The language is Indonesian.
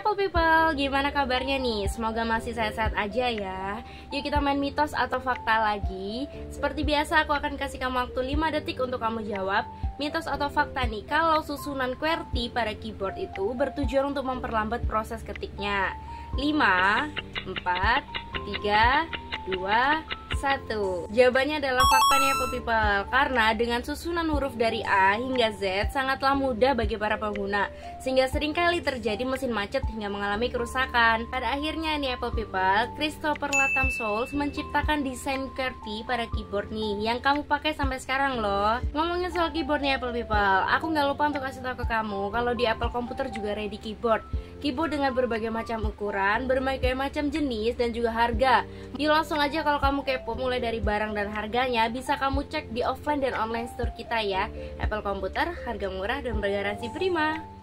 Apple People, gimana kabarnya nih? Semoga masih sehat-sehat aja ya. Yuk kita main mitos atau fakta lagi. Seperti biasa aku akan kasih kamu waktu 5 detik untuk kamu jawab. Mitos atau fakta nih, kalau susunan QWERTY pada keyboard itu bertujuan untuk memperlambat proses ketiknya. 5, 4, 3, 2, 1. Jawabannya adalah fakta nih Apple People. Karena dengan susunan huruf dari A hingga Z sangatlah mudah bagi para pengguna, sehingga seringkali terjadi mesin macet hingga mengalami kerusakan. Pada akhirnya nih Apple People, Christopher Latham Souls menciptakan desain QWERTY pada keyboard nih yang kamu pakai sampai sekarang loh. Ngomongin soal keyboard nih Apple People, aku nggak lupa untuk kasih tahu ke kamu kalau di Apple Computer juga ready keyboard. Keyboard dengan berbagai macam ukuran, berbagai macam jenis dan juga harga. Yuk langsung aja, kalau kamu kepo mulai dari barang dan harganya, bisa kamu cek di offline dan online store kita ya. Apple Computer, harga murah dan bergaransi prima.